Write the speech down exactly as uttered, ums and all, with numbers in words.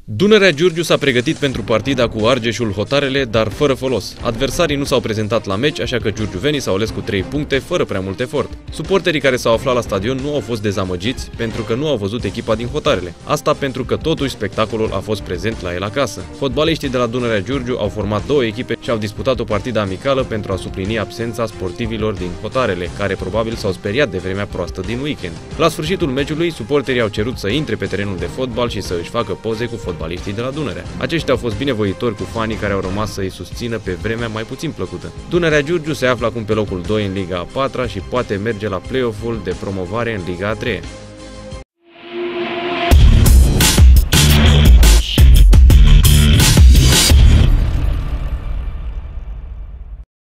Dunărea Giurgiu s-a pregătit pentru partida cu Argeșul Hotarele, dar fără folos. Adversarii nu s-au prezentat la meci, așa că giurgiuvenii s-au ales cu trei puncte, fără prea mult efort. Suporterii care s-au aflat la stadion nu au fost dezamăgiți pentru că nu au văzut echipa din Hotarele. Asta pentru că totuși spectacolul a fost prezent la el acasă. Fotbaliștii de la Dunărea Giurgiu au format două echipe și au disputat o partidă amicală pentru a suplini absența sportivilor din Hotarele, care probabil s-au speriat de vremea proastă din weekend. La sfârșitul meciului, suporterii au cerut să intre pe terenul de fotbal și să își facă poze cu fotbaliștii de la Dunărea. Aceștia au fost binevoitori cu fanii care au rămas să îi susțină pe vremea mai puțin plăcută. Dunărea Giurgiu se află acum pe locul doi în Liga a patra și poate merge la play-off-ul de promovare în Liga a treia.